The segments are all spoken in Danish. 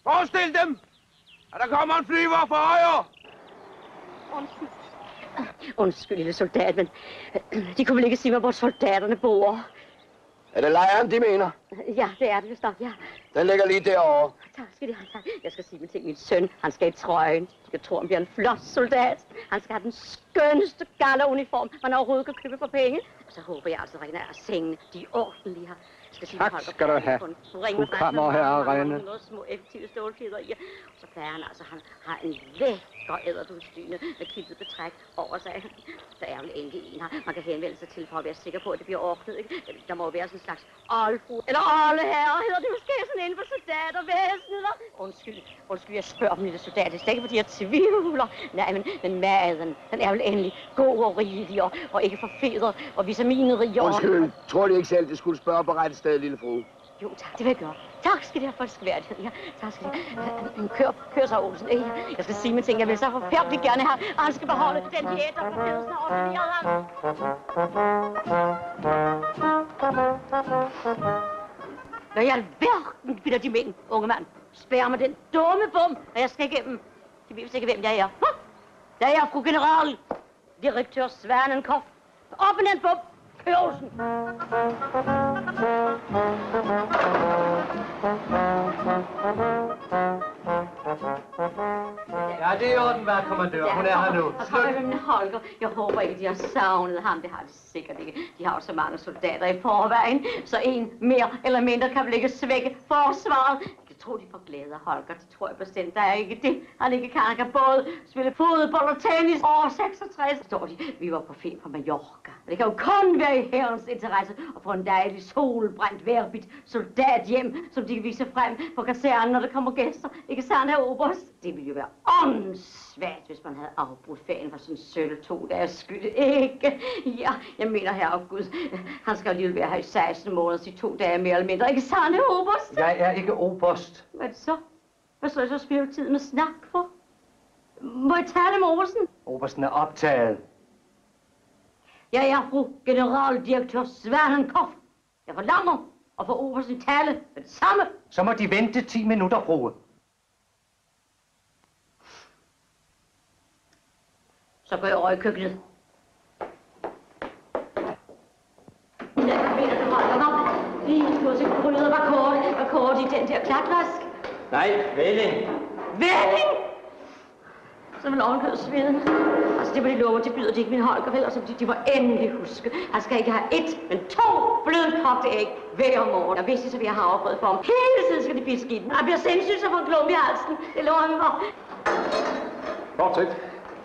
Forestil dem, at der kommer en flyver fra højre. Undskyld, lille soldat, men de kunne vel ikke sige mig, hvor soldaterne bor? Er det lejren, de mener? Ja, det er det vist nok, ja. Den ligger lige derovre. Tak skal de have, tak. Jeg skal sige til min søn, han skal i trøjen. De kan tro, han bliver en flot soldat. Han skal have den skønneste galleruniform, man overhovedet kan købe for penge. Og så håber jeg altså, Rene, at sengene, de er ordentlige her. Tak skal du have, fru kammerherre Rene. Noget små effektive stålfjeder i. Og så plejer han altså, han har en lækker æderdudstyne med kiltet betræk over sig. Der er vel endelig en her, man kan henvende sig til for at være sikker på, at det bliver ordnet, ikke? Der må være sådan en slags oldfru, eller oldeherre, hedder det måske sådan inden for soldater, væsener. Undskyld, jeg spørger dem, lille soldat. Det er ikke, fordi jeg tvivler. Nej, men maden, den er vel endelig god og rigelig, og ikke forfedret, og vitaminrig. Undskyld, tror de ikke selv, det skulle spørge på rette sted, lille frue? Jo, tak, det vil jeg gøre. Tak skal de have for elskværdighed. Ja, tak skal de have. Kør så, Olsen. Jeg skal sige mig ting, jeg vil så forfærdeligt gerne have. Og han skal beholde den diæt, der forbedres og ordineret ham. Hvad i alverden bilder de mænd, unge mand? Spær mig den dumme bum, og jeg skal igennem. De ved vist ikke, hvem jeg er. Jeg er fru general, direktør Svanenkopf. Op med den bum. Olsen. Ja, det er orden, hvad kommandør. Hun er her nu. Holger, jeg håber ikke, de har savnet ham. Det har de sikkert ikke. De har jo så mange soldater i forvejen, så en mere eller mindre kan vel ikke svække forsvaret. Jeg tror, de får glæde af Holger. Det tror jeg bestemt. Der er ikke det. Han ikke kan. Han kan både spille fodbold og tennis over 66. Står de, vi var på ferie på Mallorca. Men det kan jo kun være i herrens interesse at få en dejlig solbrændt værbit soldat hjem, som de kan vise frem på kasernen, når der kommer gæster. Ikke sandt, herr oberst? Det ville jo være åndssvagt, hvis man havde afbrudt ferien for sådan 17 dages skyld. Ikke? Ja, jeg mener, herre Gud, han skal alligevel være her i 16 måneder, de 2 dage mere eller mindre. Ikke sandt, herr oberst? Jeg er ikke oberst. Hvad er det så? Hvad skal jeg så spille tid med snak for? Må jeg tale med obersten? Obersten er optaget. Jeg er fru generaldirektør Svanenkopf. Jeg forlanger at få obersten tale med det samme. Så må de vente 10 minutter, frue. Så går jeg over i køkkenet. Jeg mener, det holder mig. Lige på sig gryder var kort i den der klatvask. Nej, Velling. Velling? Så vil ovenkødet sveden. Altså, det var de lover, de byder de ikke min Holger, vel? Og så de var endelig huske. Han skal ikke have 1, men 2 blødkogte æg hver morgen. Og hvis de så vil have havregrød for ham, hele tiden skal de piske i den. Han bliver sindssygt, så får en klump i halsen. Det lover han for. Fortsæt.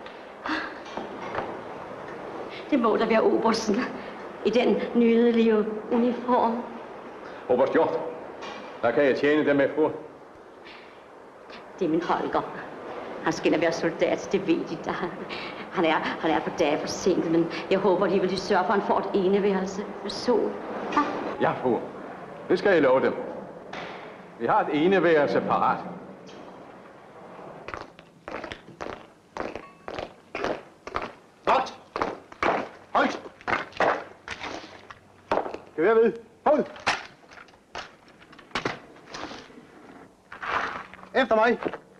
Det må da være obersten i den nydelige uniform. Oberst Hjort, der kan jeg tjene dem med, fru. Det er min Holger. Han skal være soldat, det ved de da. Han er på dage forsinket, men jeg håber alligevel, de sørger for, at han får et eneværelse med sol. Ja, fru. Det skal jeg love dem. Vi har et eneværelse parat. Godt. Højt! Skal jeg ved? Hold! Efter mig.